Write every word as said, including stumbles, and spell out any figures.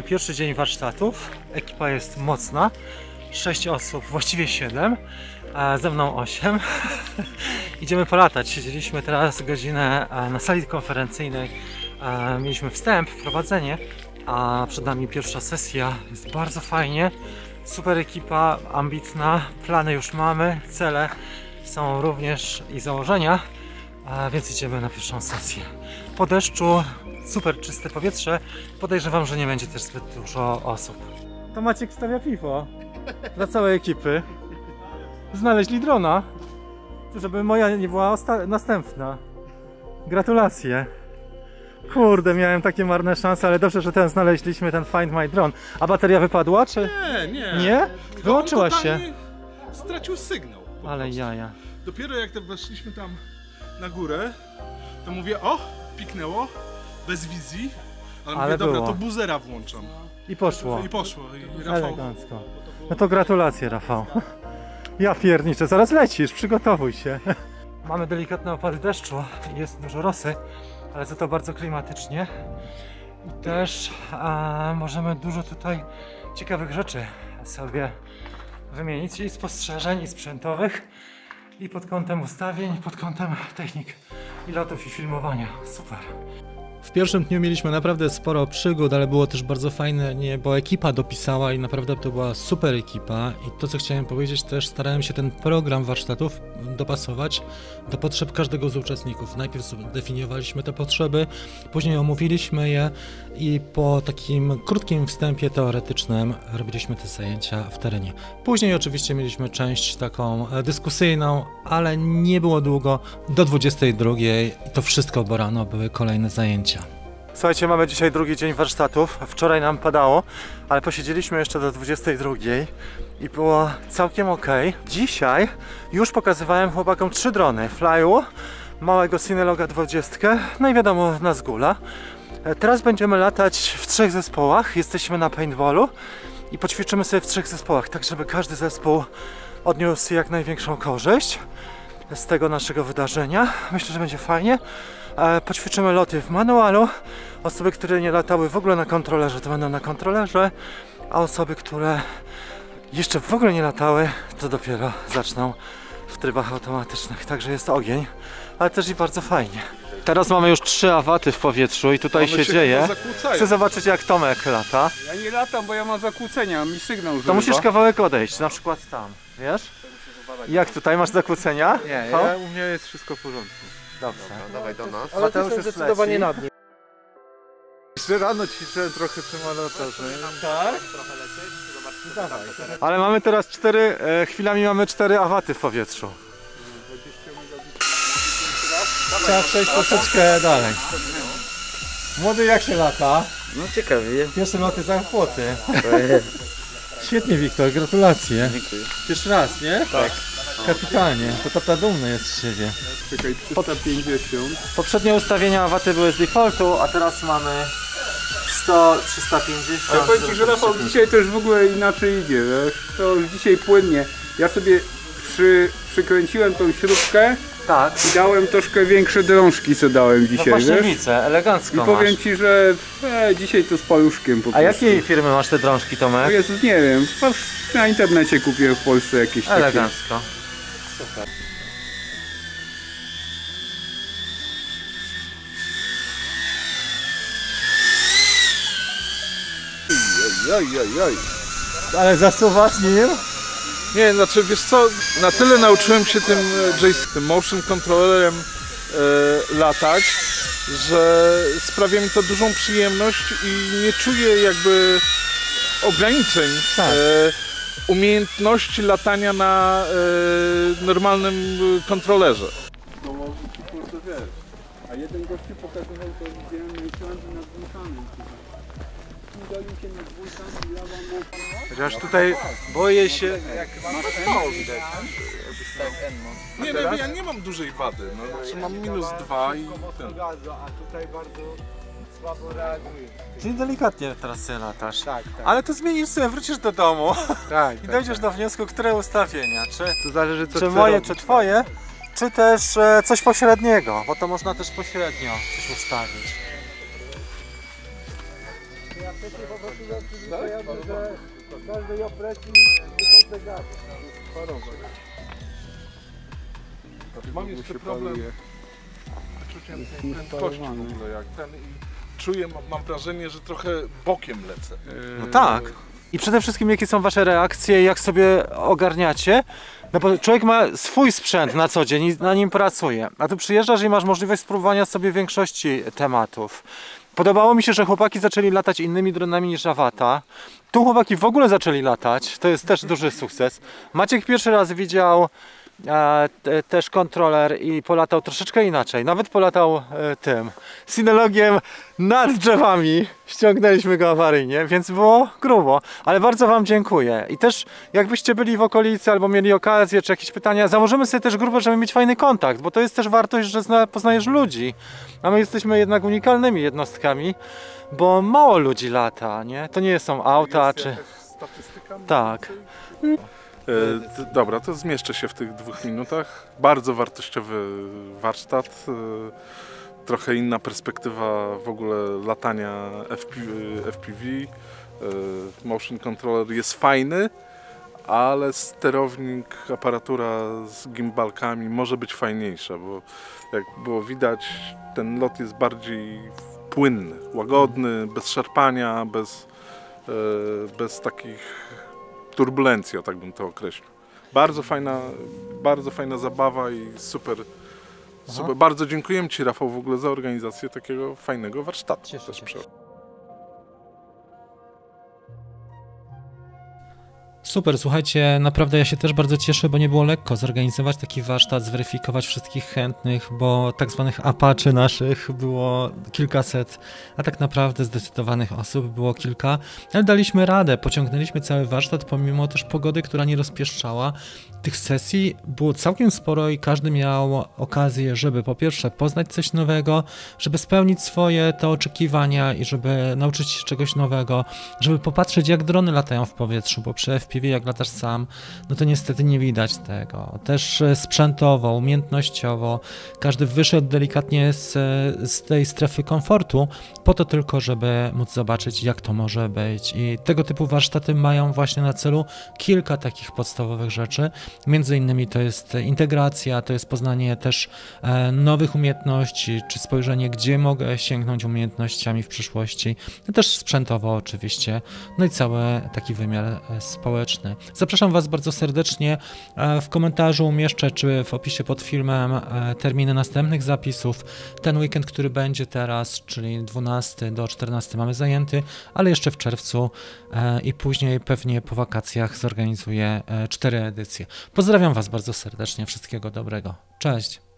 mamy pierwszy dzień warsztatów. Ekipa jest mocna. sześć osób, właściwie siedem, a ze mną osiem. Idziemy polatać. Siedzieliśmy teraz godzinę na sali konferencyjnej. Mieliśmy wstęp, wprowadzenie, a przed nami pierwsza sesja. Jest bardzo fajnie. Super ekipa, ambitna. Plany już mamy, cele są również i założenia. A więc idziemy na pierwszą sesję. Po deszczu, super czyste powietrze. Podejrzewam, że nie będzie też zbyt dużo osób. To Maciek stawia piwo dla całej ekipy. Znaleźli drona, żeby moja nie była następna. Gratulacje. Kurde, miałem takie marne szanse, ale dobrze, że ten znaleźliśmy, ten Find My Drone. A bateria wypadła, czy? Nie, nie. Nie? Wyłączyła się. Stracił sygnał. Ale jaja. Dopiero jak weszliśmy tam na górę, to mówię, o, piknęło, bez wizji, ale, ale mówię, dobra, było. To buzera włączam. I poszło. I poszło. I Rafał... Elegancko. No to gratulacje, Rafał. Ja pierniczę, zaraz lecisz, przygotowuj się. Mamy delikatne opady deszczu, jest dużo rosy, ale za to bardzo klimatycznie. I też a, możemy dużo tutaj ciekawych rzeczy sobie wymienić, i spostrzeżeń, i sprzętowych, i pod kątem ustawień, i pod kątem technik i lotów, i filmowania. Super. W pierwszym dniu mieliśmy naprawdę sporo przygód, ale było też bardzo fajne, nie, bo ekipa dopisała i naprawdę to była super ekipa. I to, co chciałem powiedzieć, też starałem się ten program warsztatów dopasować do potrzeb każdego z uczestników. Najpierw zdefiniowaliśmy te potrzeby, później omówiliśmy je i po takim krótkim wstępie teoretycznym robiliśmy te zajęcia w terenie. Później oczywiście mieliśmy część taką dyskusyjną, ale nie było długo, do dwudziestej drugiej i to wszystko, bo rano były kolejne zajęcia. Słuchajcie, mamy dzisiaj drugi dzień warsztatów. Wczoraj nam padało, ale posiedzieliśmy jeszcze do dwudziestej drugiej i było całkiem ok. Dzisiaj już pokazywałem chłopakom trzy drony. Flyu, małego Synologa dwadzieścia, no i wiadomo, Nazgula. Teraz będziemy latać w trzech zespołach. Jesteśmy na paintballu i poćwiczymy sobie w trzech zespołach, tak żeby każdy zespół odniósł jak największą korzyść z tego naszego wydarzenia. Myślę, że będzie fajnie. Poćwiczymy loty w manualu. Osoby, które nie latały w ogóle na kontrolerze, to będą na kontrolerze, a osoby, które jeszcze w ogóle nie latały, to dopiero zaczną w trybach automatycznych. Także jest ogień, ale też i bardzo fajnie. Teraz mamy już trzy awaty w powietrzu i tutaj się, się dzieje. Chcę zobaczyć, jak Tomek lata. Ja nie latam, bo ja mam zakłócenia, mi sygnał używa. To musisz kawałek odejść, na przykład tam, wiesz? Jak tutaj, masz zakłócenia? Nie, ja, u mnie jest wszystko w porządku. Dobrze. Dobra, dawaj do nas. Ale to już zdecydowanie nad nim. Jeszcze rano ćwiczyłem trochę przy malotorze. Tak? Ale mamy teraz cztery, e, chwilami mamy cztery awaty w powietrzu. Trzeba przejść troszeczkę dalej. Młody, jak się lata? No ciekawie. Pierwsze loty za płoty. Świetnie, Wiktor, gratulacje. Dziękuję. Pierwszy raz, nie? Tak. Kapitalnie, to tata dumny jest z siebie. Czekaj, trzysta pięćdziesiąt. Poprzednie ustawienia awaty były z defaultu, a teraz mamy sto, trzysta pięćdziesiąt. Ale powiem Ci, że Rafał, dzisiaj to już w ogóle inaczej idzie, wiesz? To już dzisiaj płynnie. Ja sobie przy, przykręciłem tą śrubkę. Tak. I dałem troszkę większe drążki, co dałem dzisiaj, no właśnie wiesz? widzę, elegancko. I powiem masz. Ci, że e, dzisiaj to z paluszkiem po A prostu. jakiej firmy masz te drążki, Tomek? O Jezus, nie wiem, na internecie kupiłem w Polsce jakieś takie. Elegancko. Super. Jaj, jaj, jaj. Ale zasuwasz nim? Nie, znaczy wiesz co, na tyle nauczyłem się tym, tym motion controllerem e, latać, że sprawia mi to dużą przyjemność i nie czuję jakby ograniczeń tak. e, umiejętności latania na e, normalnym kontrolerze. No może ci po prostu wiesz. A jeden gościu pokazywał to, widziałem na Islandii nad wulkanem. Udali się nad wulkanem i lawa mu Chociaż tutaj boję się, jak Mało widać. Nie, no ja nie mam dużej wady, no, znaczy mam minus dwa i ten. a tutaj bardzo słabo reaguje. Czyli delikatnie teraz sobie latasz. Tak, tak. Ale to zmienisz sobie, wrócisz do domu Tak, i dojdziesz do wniosku, które ustawienia. Czy, to zależy co czy moje, robić. Czy twoje, czy też e, coś pośredniego, bo to można też pośrednio coś ustawić. się po prostu przyzwyczajamy, że z każdej opresji wychodzę gaz. Mam jeszcze problem z czuciem tej prędkości w ogóle, jak ten i czuję, mam, mam wrażenie, że trochę bokiem lecę. No tak. I przede wszystkim jakie są wasze reakcje, jak sobie ogarniacie? No bo człowiek ma swój sprzęt na co dzień i na nim pracuje, a tu przyjeżdżasz i masz możliwość spróbowania sobie większości tematów. Podobało mi się, że chłopaki zaczęli latać innymi dronami niż Avata. Tu chłopaki w ogóle zaczęli latać, to jest też duży sukces. Maciek pierwszy raz widział e, te, też kontroler i polatał troszeczkę inaczej. Nawet polatał e, tym synologiem nad drzewami. Ściągnęliśmy go awaryjnie, więc było grubo. Ale bardzo wam dziękuję. I też jakbyście byli w okolicy albo mieli okazję, czy jakieś pytania, założymy sobie też grupę, żeby mieć fajny kontakt, bo to jest też wartość, że zna, poznajesz ludzi. A my jesteśmy jednak unikalnymi jednostkami, bo mało ludzi lata, nie? To nie są auta, Jest czy... jakaś statystyka? Tak. E, d- dobra, to zmieszczę się w tych dwóch minutach. Bardzo wartościowy warsztat. E, trochę inna perspektywa w ogóle latania F P V. F P V. E, motion controller jest fajny, ale sterownik, aparatura z gimbalkami może być fajniejsza, bo jak było widać, ten lot jest bardziej płynny, łagodny, bez szarpania, bez, e, bez takich turbulencji, o tak bym to określił. Bardzo fajna, bardzo fajna zabawa i super, super. Bardzo dziękuję Ci, Rafał, w ogóle za organizację takiego fajnego warsztatu. Cieszę Też się. przy- Super, słuchajcie, naprawdę ja się też bardzo cieszę, bo nie było lekko zorganizować taki warsztat, zweryfikować wszystkich chętnych, bo tak zwanych apaczy naszych było kilkaset, a tak naprawdę zdecydowanych osób było kilka, ale daliśmy radę, pociągnęliśmy cały warsztat, pomimo też pogody, która nie rozpieszczała. Tych sesji było całkiem sporo i każdy miał okazję, żeby po pierwsze poznać coś nowego, żeby spełnić swoje te oczekiwania i żeby nauczyć się czegoś nowego, żeby popatrzeć, jak drony latają w powietrzu, bo przy F P V jak latasz sam, no to niestety nie widać tego. Też sprzętowo, umiejętnościowo, każdy wyszedł delikatnie z, z tej strefy komfortu, po to tylko, żeby móc zobaczyć, jak to może być. I tego typu warsztaty mają właśnie na celu kilka takich podstawowych rzeczy. Między innymi to jest integracja, to jest poznanie też e, nowych umiejętności, czy spojrzenie, gdzie mogę sięgnąć umiejętnościami w przyszłości, no też sprzętowo oczywiście, no i cały taki wymiar e, społeczny. Zapraszam Was bardzo serdecznie, e, w komentarzu umieszczę, czy w opisie pod filmem e, terminy następnych zapisów. Ten weekend, który będzie teraz, czyli dwunasty do czternastego mamy zajęty, ale jeszcze w czerwcu e, i później pewnie po wakacjach zorganizuję e, cztery edycje. Pozdrawiam Was bardzo serdecznie, wszystkiego dobrego. Cześć!